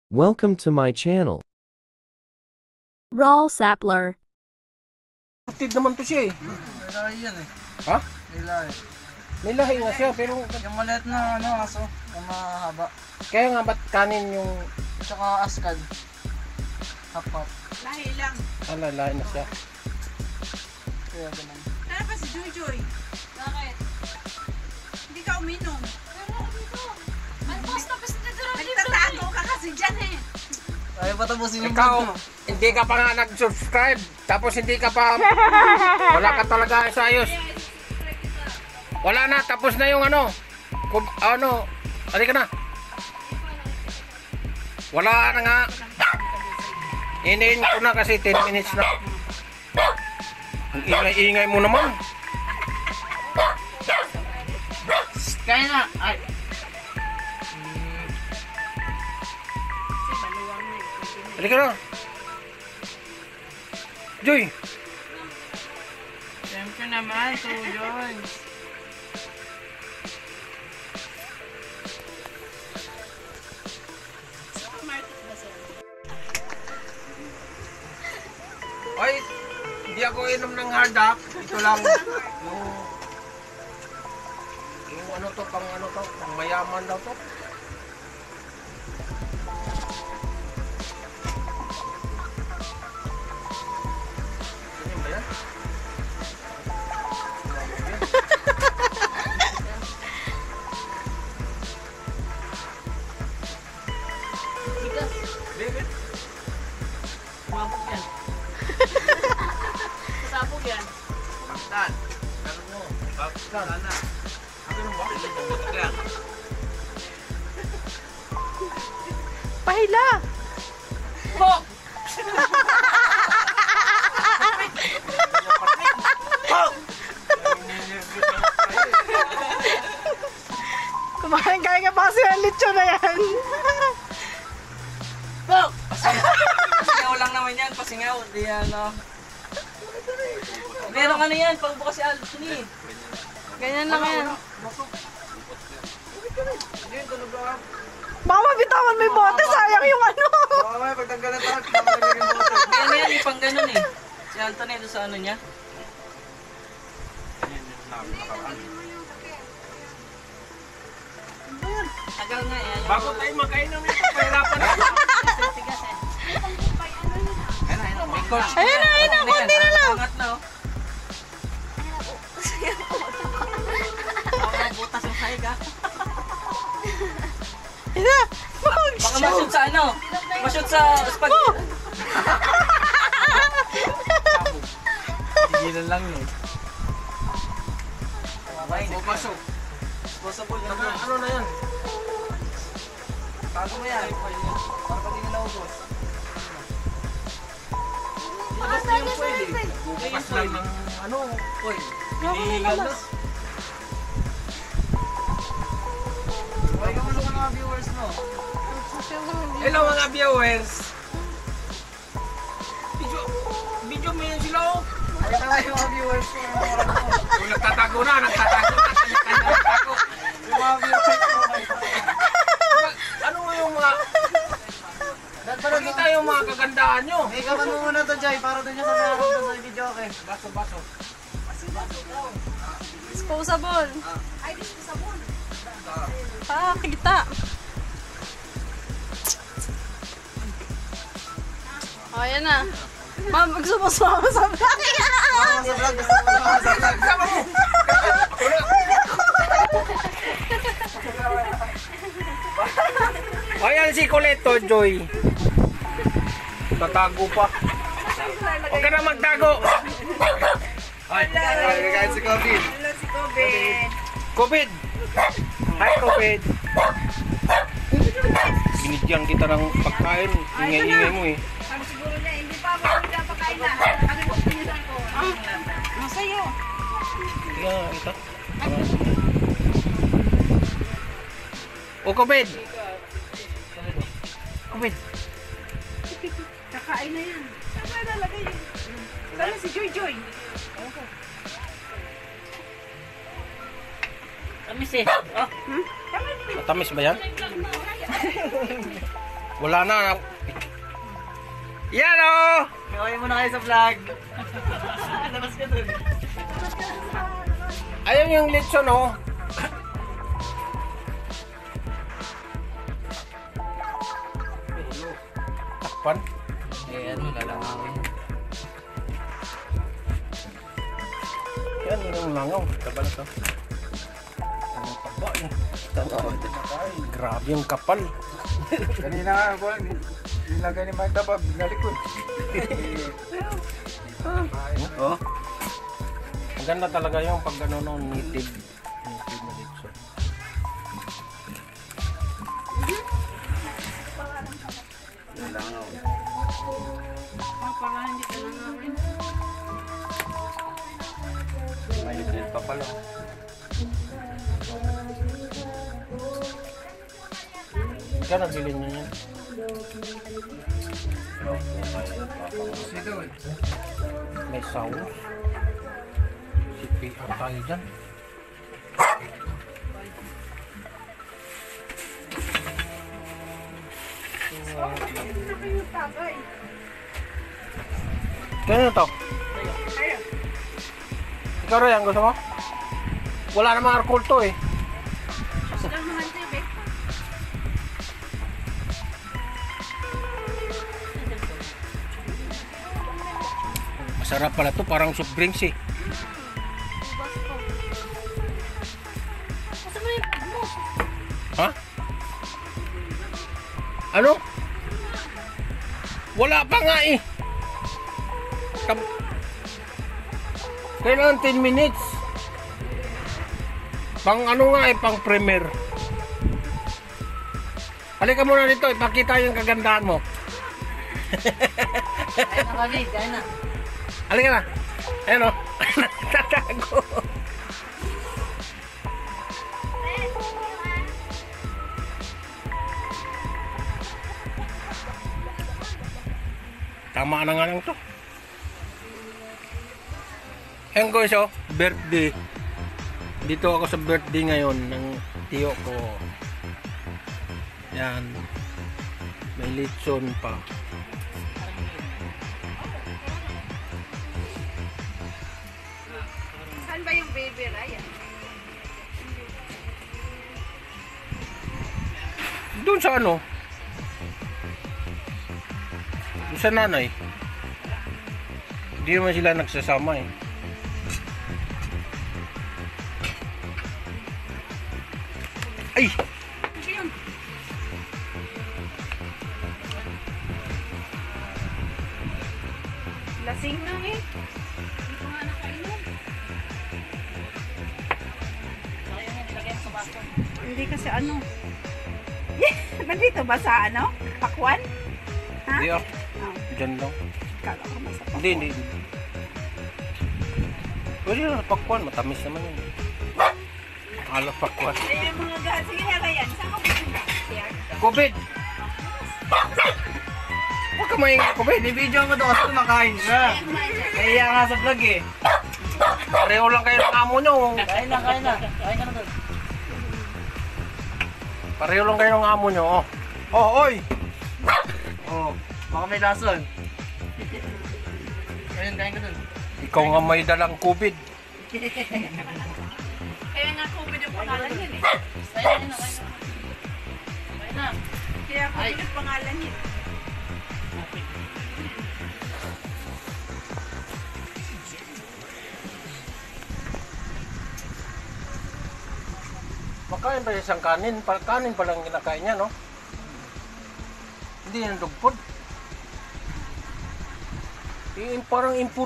Welcome to my channel. Raw Sapler. Active naman to siya eh. May lahi yan eh. Ha? May lahi. May lahi nga siya pero Yung maliit na aso, yung mahaba. kaya nga ba't kanin yung Tsaka askad. Hap-hap. Lahi lang. lahi na siya. Kaya ganun. Tara pa si Joy Joy. Bakit? Hindi ka uminom. Nagtatago ka kasi dyan eh. Ayaw patapusin yung Ikaw, vlog ko. hindi ka pa nga nag-subscribe tapos hindi ka pa wala ka talaga sa ayos. Wala na, tapos na yung ano. Halika na. Wala na nga. Iniin ko na kasi 10 minutes na. Ang ingay-ingay mo naman. Kaya na! Ay! Halika na. Joy. Siyempre naman, Joy. Ay, hindi ako inom ng hard up. Ito lang yung ano to, pang mayaman daw to. Ganyan ba yan? David? Mabok yan. Sabog yan. Baktan. Ano mo? Baktan. Ano? Ano ba? Baktan. Pahila! Pok! Pok! Kumain ka pa kasi ang lechon na yan. Pok! Pasingaw lang naman yan, pasingaw. Di ano. Meron ano yan, pagbukas si Alvin eh. Ganyan lang yan. Hindi, tulog lang. Baka mabitawan mo yung bote, sayang yung ano. Oo, may pagtanggalan tayo. Pagtanggalan yung motor. Ano yan, ipang ganun eh. Si Anthony doon sa ano niya. Tagal nga eh. Bago tayo magkainom ito, pahirapan na. Tigas eh. May coach. Ayun na, konti na lang. Angat na oh. Ang butas ng sahig ah. Ina! Baka ma-shoot sa ano? Ma-shoot sa spaghetti. Tigilan lang yun. Pasok. Disposable na yun. Ano na yan? Tago mo yan. Para pag hindi naubos. Ilabas mo yung foil eh. Bukas lang ng ano. Foil. Hinihingal na. Huwag ka muna mga viewers mo. Hello mga viewers. Video mo yan sila oh. Ayaw ka yung mga viewers mo. Kung nagtatago na. Kanya-kanya nagtatago. Yung mga viewers mo. Ano yung mga... Pakita yung mga kagandahan nyo. May kaman mo muna to, Jai, para doon niya sa meron sa video, okay? Baso. Disposable. Ay, disposable. Ah, kita. O, yan na. Ma'am, magsumusama sa vlog. Sa vlog, gusto mo naman sa vlog. Ayan si Coleto, Joy. Tatago pa. Huwag ka na magtago. Ay, Kahit si Kobe. Hello si Kobe. COVID. Hi, COVID. Binigyan kita ng pagkain. Ingay-ingay mo eh. Sabi siguro niya, hindi pa ako pinapakain na. Sabi mo, pinisan ko. Masaya. Tingnan kita. O, COVID. COVID. Kakain na yan. Saan ba nalagay yun? Sana si Joy Joy. Tamis eh. Oh. Matamis ba yan? Wala na. Yan o! Kawin mo na kayo sa vlog. Labas ka dun. Ayan yung lechon o. Takpan. Eh, ano, lalangawin. Yan yung langaw. Taba na to. Ang taba eh. Grabe yung kapal. Kanina nga ako, nilagay ni Mike Tabab, nalikod. Oh. Maganda talaga yung pag ano no, native na lechon. Para hindi ka nangawin. May liit pa pala. Ikaw nagbili niyo yan. May sauce. CPR tayo dyan. Kaya to? Ikaw rin, gusto mo? Wala namang alcohol to eh. Lang naman ito, eh. Masarap pala to, parang soft drinks eh. Bus ko. Masa mo yung mo? Ha? Ano? Wala pa nga eh. Kailangan 10 minutes. Pang ano nga eh, pang premiere. Halika muna dito, ipakita yung kagandahan mo. Kain na kami, kain na. Halika na. Ayan o. Tatago. Tama na nga lang to. Ayan guys oh, birthday. Dito ako sa birthday ngayon ng tiyo ko. Yan. May lechon pa. Saan ba yung baby Ryan? Doon sa ano? Doon sa nanay. Hindi naman sila nagsasama eh. Ay! Lasing na eh. Hindi ko nga nakainom. Hindi kasi ano. Nandito ba sa ano? Pakwan? Ha? Hindi ah. Diyan lang. Kala ko may sa pakwan. Hindi. Pwede na pakwan. Matamis naman yun. Akala pakwan. Eh, mga gas. Sige na Ryan. Saan ka pupunta? Here? COVID! Huwag ka maingay COVID. Bibidyo mo doon kasi kumakain ka. Kaya nga sa vlog eh. Pareho lang kayo ng amo nyo. Kain na, kain na. Kain ka na doon. Pareho lang kayo ng amo nyo. Oh. Oh, oy! Oo. Baka may lason. Ayun, kain ka doon. Ikaw nga may dalang COVID. Kaya nga COVID yung pangalan yun eh. Kain na, kain na. Kain na. Kaya COVID yung pangalan yun. Makain ba isang kanin? Kanin pa lang kinakain niya, no? Hindi yan dugpod. Parang impuro